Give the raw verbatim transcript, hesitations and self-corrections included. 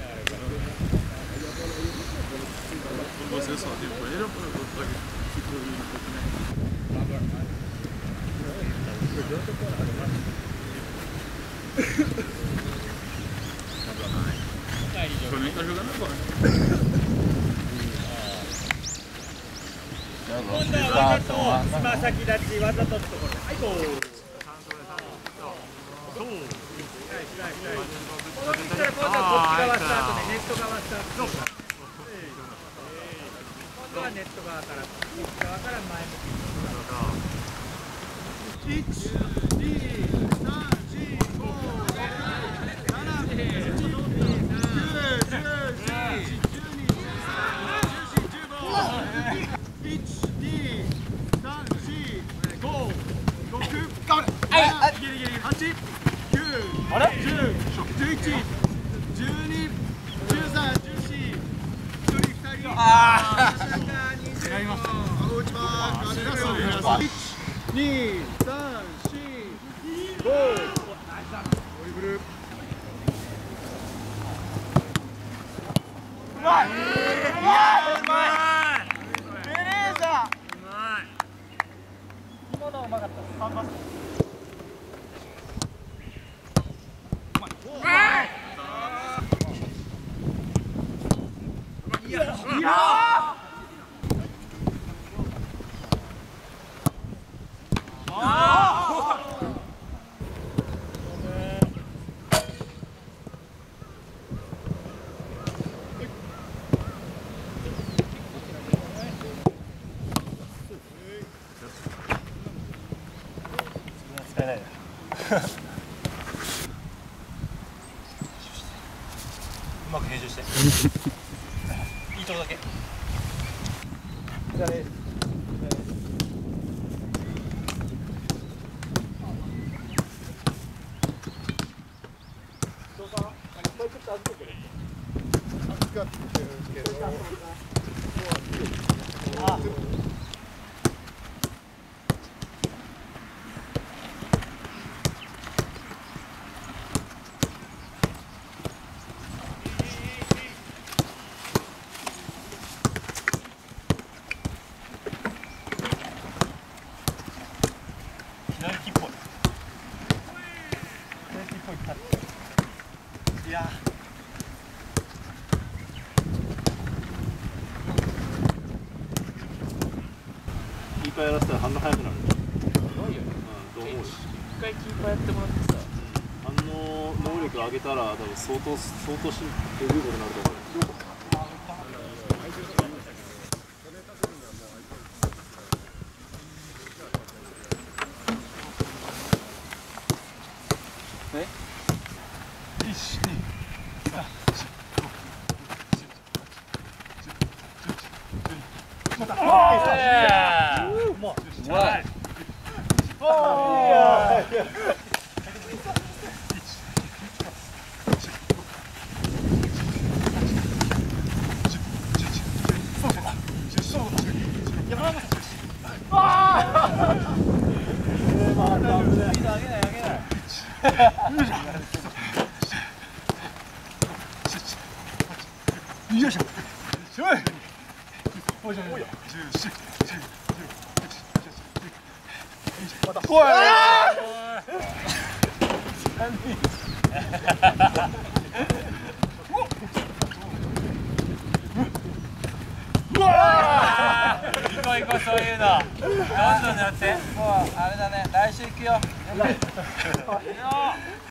Você só tem poeira ou foi ficou ali um pouco, né? Perdeu a temporada, né? O Flamengo tá jogando agora. 今度はわざとつま先立ちわざとってところで、はい、ゴール。そう。この道から今度はこっち側スタートでネット側スタート。今度はネット側からこっち側から前向き。いち、に、さん、し、ご、ろく、なな、はち、きゅう、じゅう、じゅういち、じゅうに、じゅうさん、じゅうよん、じゅうご。いち、に、さん、し、ご、ろく、なな、ギリギリはち、きゅう、じゅう、じゅういち、じゅうに、じゅうさん、じゅうよん、ひとりふたり、ああ、やりました。打ちます。いち、に、さん、し、ご、ドリブル。うまい。いや、うまい。今のうまかった。三番。いや。いや。使えないな。うまく編集して。いいとこだけ。じゃあね。預かってるけど。あ。左利きっぽい。左利きっぽいタッチ。いや。キーパーやらせたら反応速くなる。すごいよね。うん、と思うし。一回キーパーやってもらってさ、反応能力上げたら多分相当相当しえぐいことになると思う。え？いち、に、さん、し、ご、また。うまい。おー。よいしょ。おい。おいしょ。また。おい。うわ。行こう行こうそういうの。どんどんやって。もうあれだね。来週行くよ。